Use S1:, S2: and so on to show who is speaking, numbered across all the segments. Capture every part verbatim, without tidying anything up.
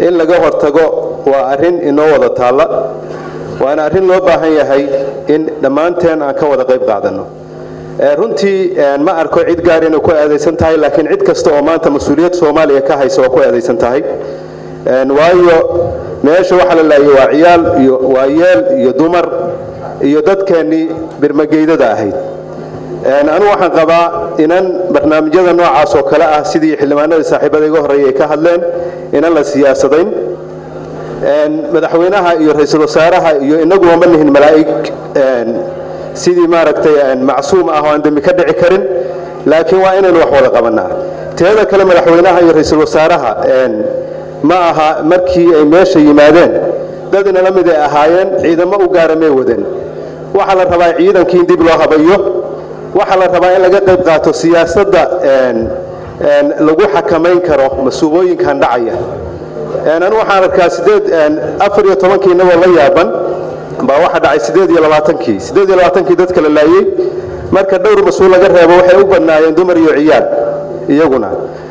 S1: in laga hortago waa arrin inoo wada taala waana arrin loo baahan yahay in dhammaanteen aan ka wada qayb qaadano runtii ma arko cid gaar inay ku aadeysan tahay laakiin cid kasta oo maanta mas'uuliyad Soomaaliya ka hayso ku aadeysan tahay waayo meesha waxa la leeyahay waa ciyaal iyo waayeel iyo dumar iyo dadkeeni birmageydada ahayd anu waxaan qabaa inaan barnaamijyada noocaas oo kala ah sidii xildhibaanada saaxiibada iga horeeyay ka hadleen inaan la siyaasadayn madaxweynaha iyo ra'iisul wasaaraha iyo inagu ma nihin malaa'ig sidii maaragtay macsuum ah oo aan dambi ka dhici karin laakiin waa inaan wax wada qabanaa teeda kale madaxweynaha iyo ra'iisul wasaaraha ma aha markii ay meesha yimaadeen dad inala mid ay ahaayeen ciidamo u gaaramay wadeen waxa la rabaa ciidankii in dib loo habayo waxa la rabaa in laga qayb qaato siyaasadda lagu xakameyn karo masuubooyinkan dhacaya anu waxaan arkaa sideed afar iyo toban kii naboo la yaaban baa waxa dhacay sideed iyo labaatan kii sideed iyo labaatan kii dadka la laayay marka dhowr mas'uul laga reebo waxay u badnaayeen dumar iyo ciyaal iyaguna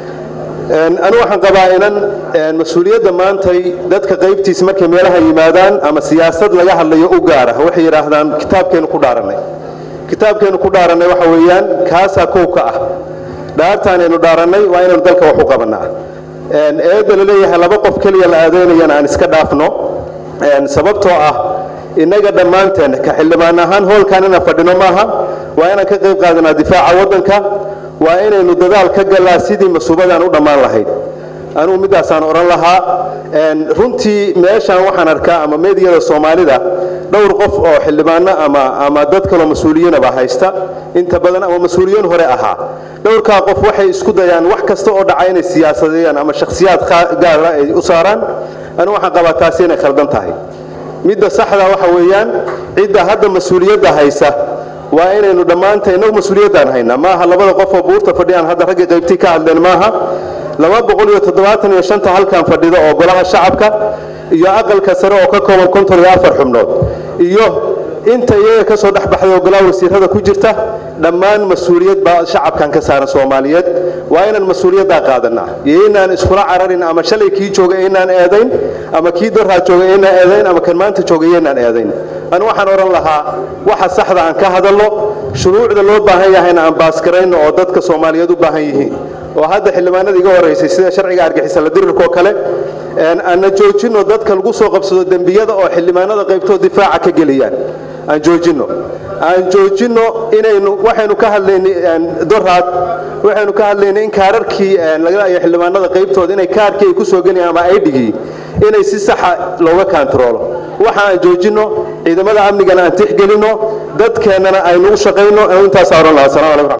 S1: anu waxaan qabaa inaan mas'uuliyadda maantay dadka qaybtiis markay meelaha yimaadaan ama siyaasad laga hadlayo u gaara waxay yiraahdaan kitaabkeenu ku dhaaranay kitaabkeenu ku dhaaranay waxa weeyaan kaasa kooka ah dhaartaanaynu dhaaranay waa inaynu dalka wax u qabanaa eedda la leeyahay laba qof kaliya la aadeynayana aan iska dhaafno sababtoo ah inaga dhammaanteen ka xildhibaan ahaan hoolkan inaan fadhino maaha waa inaan ka qayb qaadanaa difaaca waddanka waa inaynu dadaal ka galaa sidii masuubadaan u dhammaan lahayd anuu midaasaan oran lahaa runtii meeshaan waxaan arkaa ama meediyada Soomaalida dhowr qof oo xildhibaano ama ama dad kale mas'uuliyiin ah haysta inta badan ama mas'uuliyiin hore ahaa dhowrka qof waxay isku dayaan wax kasta oo dhacay inay siyaasadeeyaan ama shakhsiyaad gaar ah ay u saaraan anuu waxaan qabaa taas inay khaldan tahay midda saxda waxa weeyaan cidda hadda mas'uuliyadda haysa waa inaynu dhammaanteen inagu mas'uuliyaddan hayna maaha labada qof oo buurta fadhiyaan hadda ragga qaybtii ka hadleen maaha laba boqol iyo toddobaatan iyo shan halkan fadhido oo golaha shacabka iyo aqalka sare oo ka kooban konton iyo afar xubnood iyo inta iyaga ka soo dhaxbaxday oo golaha wasiirada ku jirta dhammaan mas'uuliyad baa shacabkan ka saaran Soomaaliyeed waa inaan mas'uuliyadda qaadanaa inaan iskula cararin ama shalay kii jooga inaan eedayn ama kii dorha jooga inaan eedayn ama kan maanta jooga inaan eedayn أنا waxaan oran lahaa waxa saxda aan ka hadalno shuruucda loo baahan yahay in aan baaskarayno oo dadka Soomaaliyeed u baahan yihiin oo hadda xildhibaanada iga horeysay sida sharciga argagixisada dirirka kale aan joojino dadka lagu soo qabsado dambiyada oo xildhibaanada qaybtooda difaaca ka galiyaan aan joojino aan joojino inaynu waxaynu ka hadlaynay dorhaad waxaynu ka hadlaynay in kaararkii laga leeyahay xildhibaanada qaybtooda inay kaarkii ay ku soo galiyaan ama ay dhigi inay si sax ah looga kontrolo waxaan joojino ciidamada amniga aan tixgelino dadkeenana aynu u shaqeyno intaas oran lahaa.